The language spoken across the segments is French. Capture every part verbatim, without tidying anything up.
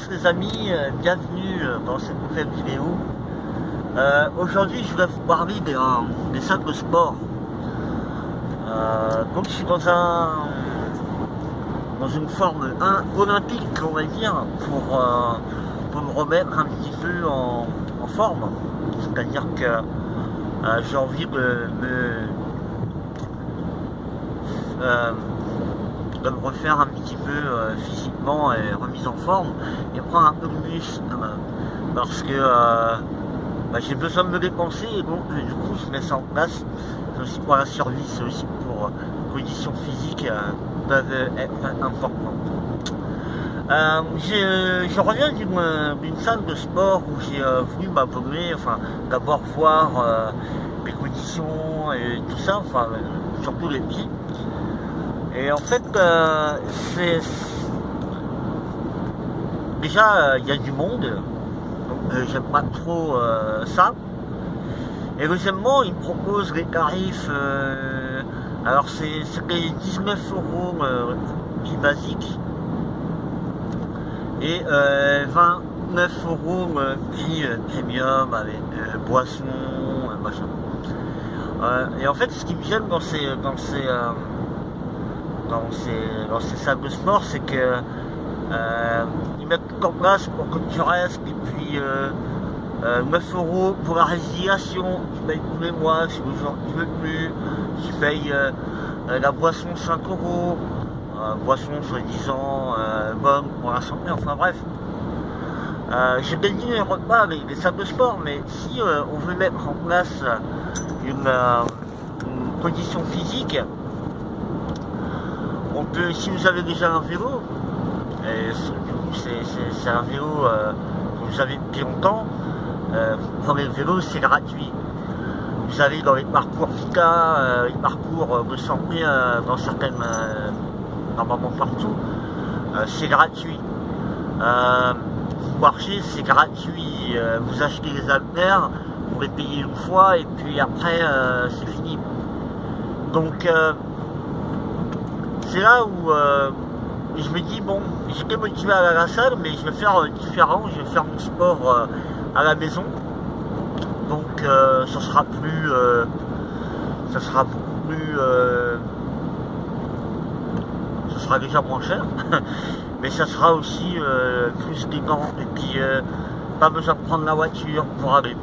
tous les amis, euh, bienvenue dans cette nouvelle vidéo. Euh, Aujourd'hui je vais vous parler des, euh, des salles de sport. Euh, donc je suis dans un dans une forme un, olympique, on va dire, pour, euh, pour me remettre un petit peu en, en forme. C'est-à-dire que euh, j'ai envie de me euh, de me refaire un petit peu euh, physiquement et remise en forme et prendre un peu de muscle euh, parce que euh, bah, j'ai besoin de me dépenser et donc euh, du coup je mets ça en place. C'est aussi pour la survie, c'est aussi pour euh, conditions physiques euh, peuvent être importantes. Euh, je reviens d'une salle de sport où j'ai euh, voulu m'abonner, enfin d'abord voir euh, les conditions et tout ça, enfin euh, surtout les pieds. Et en fait, euh, c'est déjà il euh, y a du monde, donc euh, j'aime pas trop euh, ça. Et deuxièmement, ils me proposent les tarifs. Euh, alors c'est les dix-neuf euros euh, prix basique et euh, vingt-neuf euros euh, prix euh, premium avec euh, boisson, euh, machin. Euh, et en fait, ce qui me gêne dans ces dans ces euh, Dans ces, dans ces salles de sport, c'est que euh, ils mettent tout en place pour que tu restes, et puis euh, euh, neuf euros pour la résiliation, tu payes tous les mois, si le jour tu veux plus, tu payes euh, euh, la boisson cinq euros, euh, boisson soi-disant euh, bonne pour la santé, enfin bref. Euh, J'ai bien dit les repas, les, les salles de sport, mais si euh, on veut mettre en place une, euh, une condition physique, on peut, si vous avez déjà un vélo, et c'est un vélo euh, que vous avez depuis longtemps, euh, vous prenez le vélo, c'est gratuit. Vous allez dans les parcours Vita, euh, les parcours de santé euh, dans certaines, euh, normalement partout, euh, c'est gratuit. Euh, vous marchez, c'est gratuit. Euh, vous achetez les haltères, vous les payez une fois et puis après euh, c'est fini. Donc euh, c'est là où euh, je me dis, bon, j'étais motivé à la salle, mais je vais faire euh, différent, je vais faire mon sport euh, à la maison. Donc euh, ça sera plus, euh, ça sera beaucoup plus, euh, ça sera déjà moins cher, mais ça sera aussi euh, plus élégant, et puis euh, pas besoin de prendre la voiture pour aller.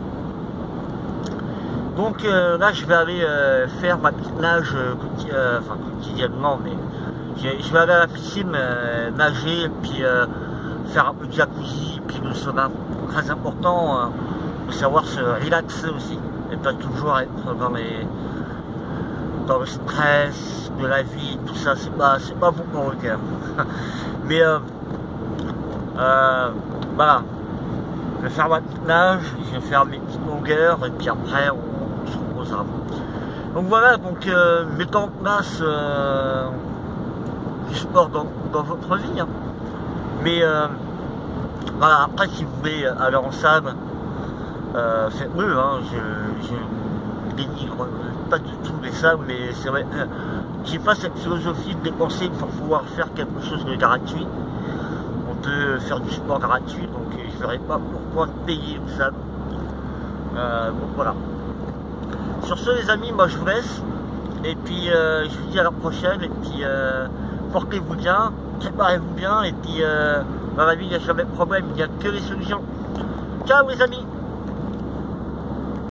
Donc euh, là je vais aller euh, faire ma petite nage euh, quotidi euh, enfin, quotidiennement, mais je vais aller à la piscine euh, nager et puis euh, faire un peu de jacuzzi, puis le sauna. Très important euh, de savoir se relaxer aussi et pas toujours être dans les dans le stress de la vie, tout ça, c'est pas c'est pas bon pour le cœur. Mais euh, euh, voilà, je vais faire ma petite nage, je vais faire mes petites longueurs et puis après on se reposera. Donc voilà, donc euh, mettons en place euh, du sport dans, dans votre vie, hein. Mais euh, voilà, après si vous voulez aller en salle, euh, faites-le, hein. Je, je dénigre pas du tout les salles, mais c'est vrai, euh, j'ai pas cette philosophie de dépenser pour pouvoir faire quelque chose de gratuit. On peut faire du sport gratuit, donc je verrai pas pourquoi payer une salle. Euh, donc voilà. Sur ce les amis, moi je vous laisse, et puis euh, je vous dis à la prochaine, et puis euh, portez-vous bien, préparez-vous bien, et puis euh, dans la vie il n'y a jamais de problème, il n'y a que les solutions. Ciao les amis.